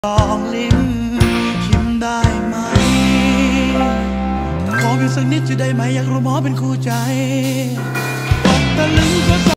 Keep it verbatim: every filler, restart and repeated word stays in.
ลองลิ้มชิมได้ไหมขอเพียงสักนิดจะได้ไหมอยากรู้หมอเป็นคู่ใจตกตะลึงก็